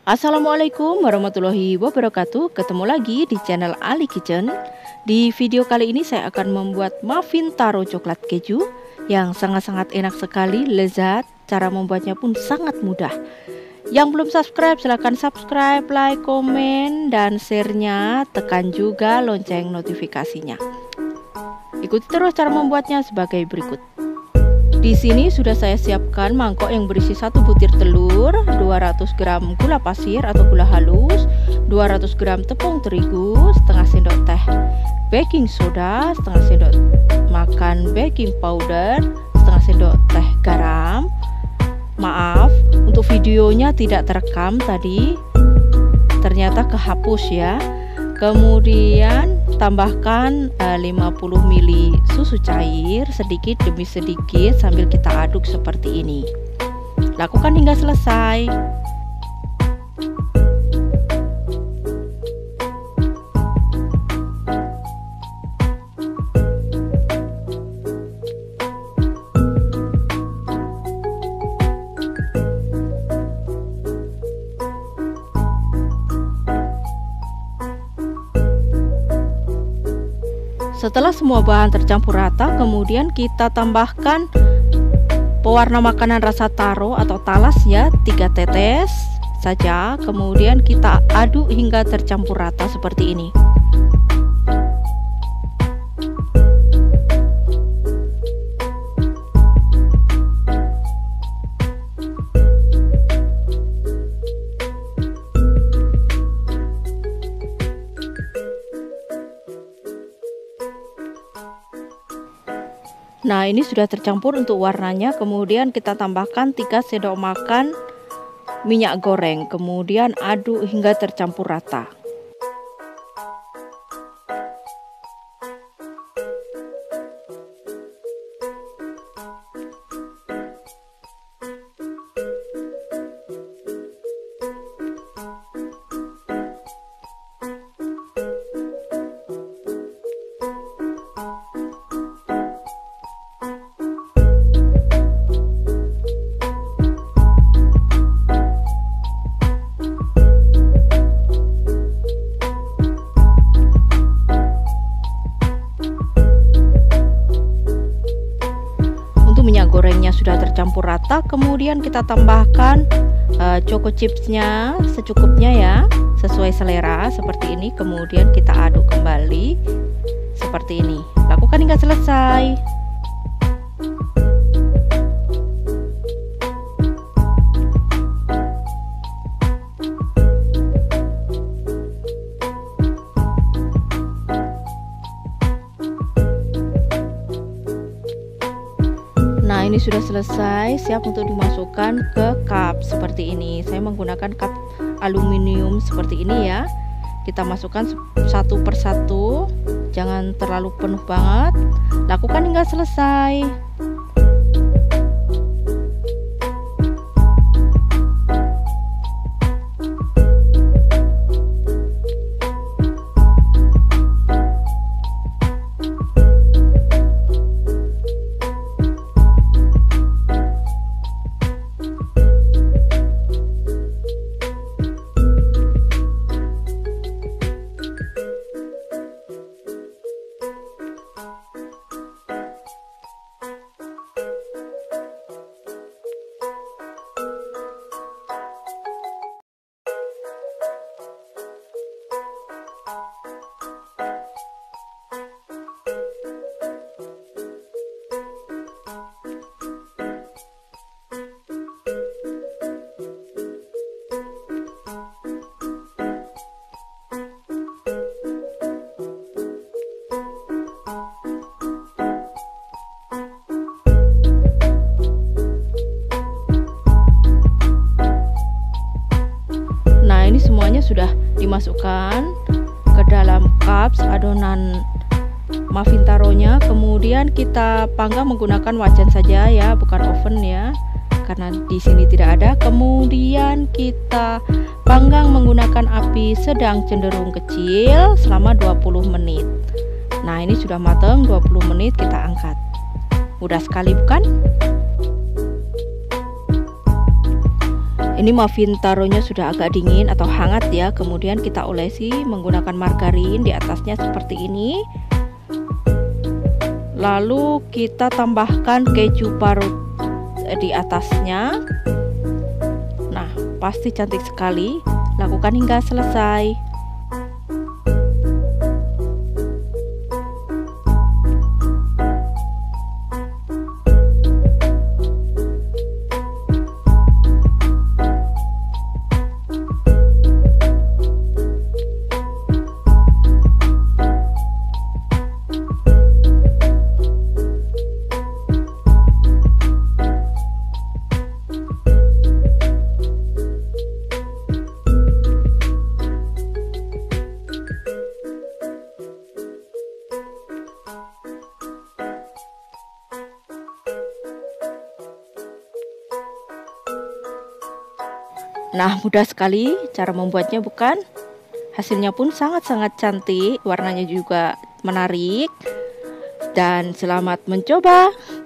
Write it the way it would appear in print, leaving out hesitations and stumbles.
Assalamualaikum warahmatullahi wabarakatuh. Ketemu lagi di channel Ali Kitchen. Di video kali ini saya akan membuat muffin taro coklat keju yang sangat-sangat enak sekali, lezat. Cara membuatnya pun sangat mudah. Yang belum subscribe silahkan subscribe, like, komen, dan share-nya. Tekan juga lonceng notifikasinya. Ikuti terus cara membuatnya sebagai berikut. Di sini sudah saya siapkan mangkok yang berisi 1 butir telur, 200 gram gula pasir atau gula halus, 200 gram tepung terigu, setengah sendok teh baking soda, setengah sendok makan baking powder, setengah sendok teh garam. Maaf, untuk videonya tidak terekam tadi, ternyata kehapus ya. Kemudian tambahkan 50 ml susu cair sedikit demi sedikit sambil kita aduk seperti ini. Lakukan hingga selesai. Setelah semua bahan tercampur rata, kemudian kita tambahkan pewarna makanan rasa taro atau talas ya, 3 tetes saja. Kemudian kita aduk hingga tercampur rata seperti ini. Nah, ini sudah tercampur untuk warnanya. Kemudian kita tambahkan 3 sendok makan minyak goreng. Kemudian aduk hingga tercampur rata. Minyak gorengnya sudah tercampur rata, kemudian kita tambahkan choco chipsnya secukupnya ya, sesuai selera seperti ini. Kemudian kita aduk kembali seperti ini. Lakukan hingga selesai. Nah, ini sudah selesai, siap untuk dimasukkan ke cup seperti ini. Saya menggunakan cup aluminium seperti ini ya. Kita masukkan satu persatu, jangan terlalu penuh banget. Lakukan hingga selesai. Semuanya sudah dimasukkan ke dalam cups adonan muffin taronya. Kemudian kita panggang menggunakan wajan saja ya, bukan oven ya, karena di sini tidak ada. Kemudian kita panggang menggunakan api sedang cenderung kecil selama 20 menit. Nah, ini sudah matang 20 menit, kita angkat. Mudah sekali bukan? Ini muffin taronya sudah agak dingin atau hangat ya. Kemudian kita olesi menggunakan margarin di atasnya seperti ini. Lalu kita tambahkan keju parut di atasnya. Nah, pasti cantik sekali. Lakukan hingga selesai. Nah, mudah sekali cara membuatnya, bukan? Hasilnya pun sangat-sangat cantik, warnanya juga menarik. Dan selamat mencoba.